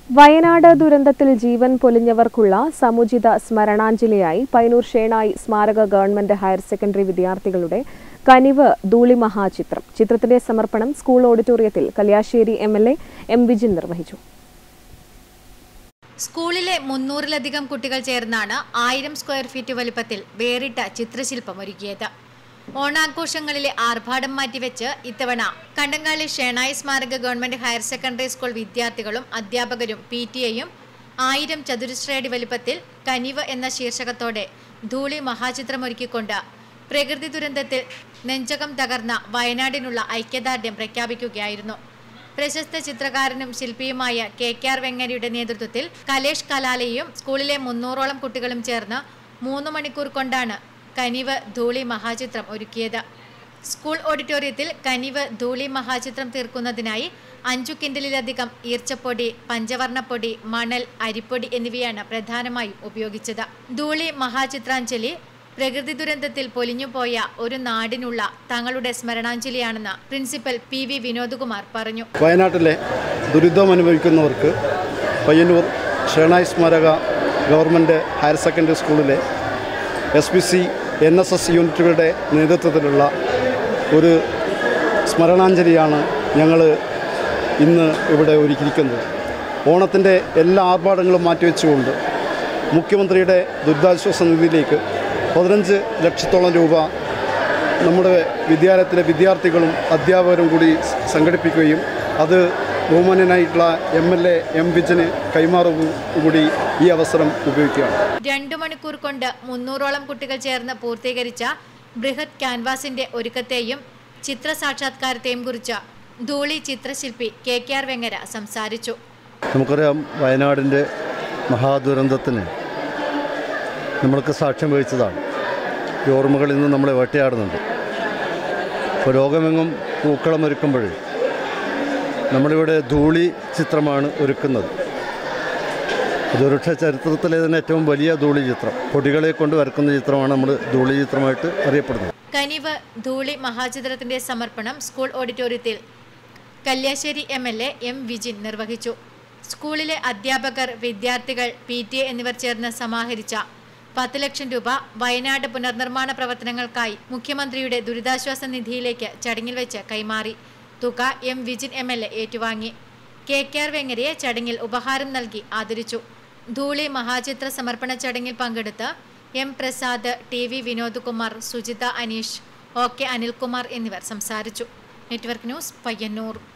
വയനാട് ദുരന്തത്തിൽ ജീവൻ പൊലിഞ്ഞവർക്കുള്ള സമുചിത സ്മരണാഞ്ജലിയായി പയ്യന്നൂർ ഷേണായി സ്മാരക government higher secondary വിദ്യാർത്ഥികളുടെ കനിവ് ധൂളി മഹാചിത്രം. ചിത്രത്തിന്റെ സമർപ്പണം സ്കൂൾ ഓഡിറ്റോറിയത്തിൽ കല്യാശ്ശേരി എംഎൽഎ എം വിജിൻ നിർവഹിച്ചു. സ്കൂളിലെ 300-ലധികം കുട്ടികൾ ചേർന്നാണ് 1000 സ്ക്വയർ ഫീറ്റ് വലുപ്പത്തിൽ വേറിട്ട ചിത്രശില്പം ഒരുക്കിയത്. ഓണാഘോഷങ്ങളിലെ ആർഭാടം മാറ്റിവെച്ച് ഇത്തവണ കണ്ടങ്ങാളി ഷേണായി സ്മാരക ഗവൺമെന്റ് ഹയർ സെക്കൻഡറി സ്കൂൾ വിദ്യാർത്ഥികളും അധ്യാപകരും PTA-യും 1000 ചതുരശ്രയടി വലുപ്പത്തിൽ കനിവ് എന്ന ശീർഷകത്തോടെ ധൂളി മഹാചിത്രമൊരുക്കിക്കൊണ്ട് പ്രകൃതി ദുരന്തത്തിൽ നെഞ്ചകം തകർന്ന വയനാടിനുള്ള ഐക്യദാർഢ്യം പ്രഖ്യാപിക്കുകയായിരുന്നു. പ്രശസ്ത ചിത്രകാരനും ശില്പിയുമായ KKR വെങ്ങരയുടെ നേതൃത്വത്തിൽ കലേഷ് കലാലയും സ്കൂളിലെ 300ഓളം കുട്ടികളും ചേർന്ന് 3 മണിക്കൂർ കൊണ്ടാണ് കനിവ് ധൂളി മഹാചിത്രം ഒരുക്കിയത്. സ്കൂൾ ഓഡിറ്റോറിയത്തിൽ കനിവ് ധൂളി മഹാചിത്രം തീർക്കുന്നതിനായി 5 കിൻഡലിലധികം ഈർച്ചപ്പൊടി, പഞ്ചവർണ്ണപ്പൊടി, മണൽ, അരിപ്പൊടി എന്നിവയാണ് പ്രധാനമായും ഉപയോഗിച്ചത്. ധൂളി മഹാചിത്രാഞ്ജലി പ്രകൃതി ദുരന്തത്തിൽ പൊലിഞ്ഞുപോയ ഒരു നാടിനുള്ള തങ്ങളുടെ സ്മരണാഞ്ജലിയാണെന്ന് പ്രിൻസിപ്പൽ PV വിനോദ്കുമാർ പറഞ്ഞു. വയനാട്ടിലെ ദുരിതം അനുഭവിക്കുന്നവർക്ക് പയ്യന്നൂർ ഷേണായി സ്മാരക ഗവൺമെൻറ് ഹയർ സെക്കൻഡറി സ്കൂളിലെ SPC NSS യൂണിറ്റുകളുടെ നേതൃത്വത്തിലുള്ള ഒരു സ്മരണാഞ്ജലിയാണ് ഞങ്ങൾ ഇന്ന് ഇവിടെ ഒരുക്കിയിരിക്കുന്നത്. ഓണത്തിൻ്റെ എല്ലാ ആർഭാടങ്ങളും മാറ്റിവെച്ചുകൊണ്ട് മുഖ്യമന്ത്രിയുടെ ദുരിതാശ്വാസ നിധിയിലേക്ക് 15 ലക്ഷത്തോളം രൂപ നമ്മുടെ വിദ്യാലയത്തിലെ വിദ്യാർത്ഥികളും അധ്യാപകരും കൂടി സംഘടിപ്പിക്കുകയും അത് ബഹുമാന്യനായിട്ടുള്ള MLA M വിജിന് കൈമാറുകൂടി ഈ അവസരം ഉപയോഗിക്കുകയാണ്. 2 മണിക്കൂർ കൊണ്ട് 300ഓളം കുട്ടികൾ ചേർന്ന് പൂർത്തീകരിച്ച ബൃഹത് ക്യാൻവാസിന്റെ ഒരുക്കത്തെയും ചിത്ര സാക്ഷാത്കാരത്തെയും കുറിച്ച് ധൂളി ചിത്രശില്പി KKR വെങ്ങര സംസാരിച്ചു. നമുക്കറിയാം, വയനാടിൻ്റെ മഹാദുരന്തത്തിന് നമ്മൾക്ക് സാക്ഷ്യം വഹിച്ചതാണ്. ഈ ഓർമ്മകൾ ഇന്ന് നമ്മളെ വേട്ടയാടുന്നുണ്ട്. ഇപ്പോൾ ലോകമെങ്ങും പൂക്കളമൊരുക്കുമ്പോൾ നമ്മളിവിടെ ധൂളി ചിത്രമാണ് ഒരുക്കുന്നത്. അതൊരുപക്ഷെ ചരിത്രത്തിലെ തന്നെ ഏറ്റവും വലിയ ധൂളി ചിത്രം, പൊടികളെ കൊണ്ട് വരക്കുന്ന ചിത്രമാണ് നമ്മൾ ധൂളി ചിത്രമായിട്ട് അറിയപ്പെടുന്നത്. കനിവ് ധൂളി മഹാചിത്രത്തിന്റെ സമർപ്പണം സ്കൂൾ ഓഡിറ്റോറിയത്തിൽ കല്യാശ്ശേരി MLA M വിജിൻ നിർവഹിച്ചു. സ്കൂളിലെ അധ്യാപകർ, വിദ്യാർത്ഥികൾ, PTA എന്നിവർ ചേർന്ന് സമാഹരിച്ച 10 ലക്ഷം രൂപ വയനാട് പുനർനിർമ്മാണ പ്രവർത്തനങ്ങൾക്കായി മുഖ്യമന്ത്രിയുടെ ദുരിതാശ്വാസ നിധിയിലേക്ക് ചടങ്ങിൽ വെച്ച് കൈമാറി. തുക M വിജിൻ MLA ഏറ്റുവാങ്ങി. KKR വെങ്ങരയെ ചടങ്ങിൽ ഉപഹാരം നൽകി ആദരിച്ചു. ധൂളി മഹാചിത്ര സമർപ്പണ ചടങ്ങിൽ പങ്കെടുത്ത് M Prasad, TV Vinodkumar, Sujitha Aneesh, OK Anilkumar എന്നിവർ സംസാരിച്ചു. Network news, Payyanur.